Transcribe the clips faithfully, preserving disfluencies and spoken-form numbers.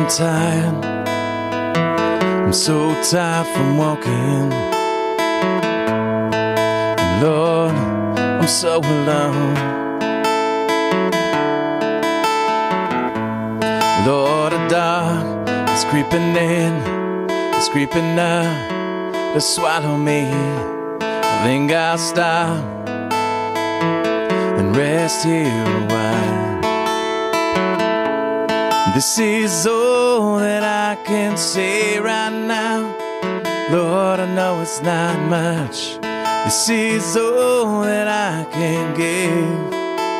I'm tired, I'm so tired from walking. And Lord, I'm so alone. Lord, the dark is creeping in, it's creeping up to swallow me. I think I'll stop and rest here a while. This is all that I can say right now. Lord, I know it's not much. This is all that I can give.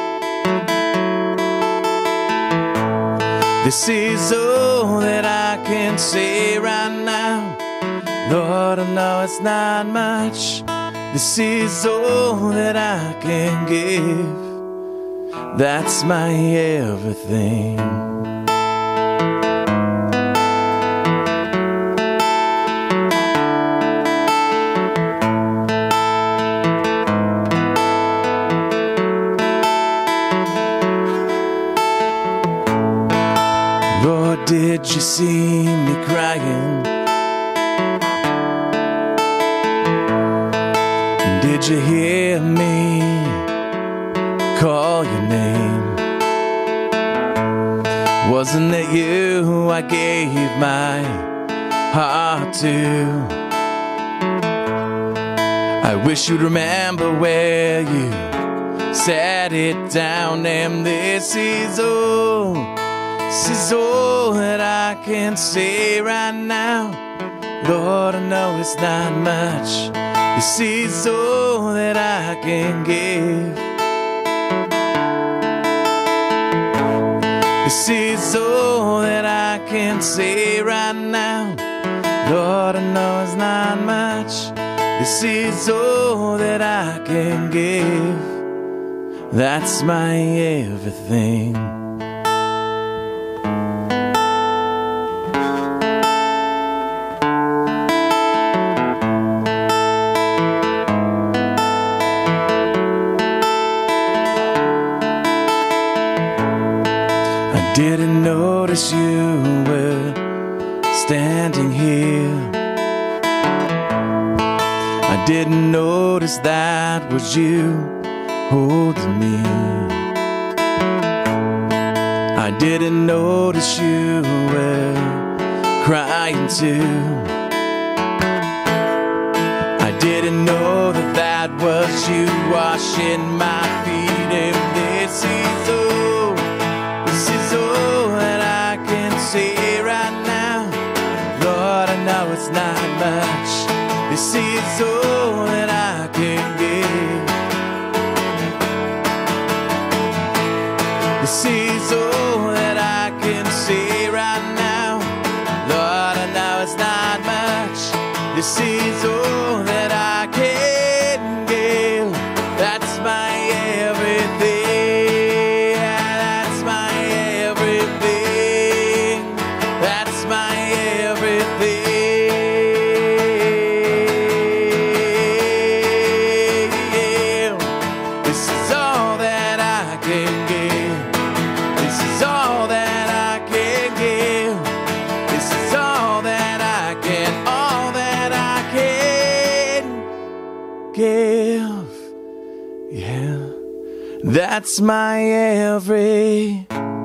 This is all that I can say right now. Lord, I know it's not much. This is all that I can give. That's my everything. Lord, did you see me crying? Did you hear me call your name? Wasn't it you I gave my heart to? I wish you'd remember where you set it down. And this is all, this is all that I can say right now. Lord, I know it's not much. This is all that I can give. This is all that I can say right now. Lord, I know it's not much. This is all that I can give. That's my everything. I didn't notice you were standing here. I didn't notice that was you holding me. I didn't notice you were crying too. I didn't know that that was you washing my feet. And this is all, this is all that I can say right now. Lord, I know it's not much. This is all that I can give. This is all that I can say right now. Lord, I know it's not much. This is all that I can give. That's my everything. That's my everything. That's my everything. This is all that I can give. This is all that I can give. This is all that I can, all that I can give. Yeah, that's my everything.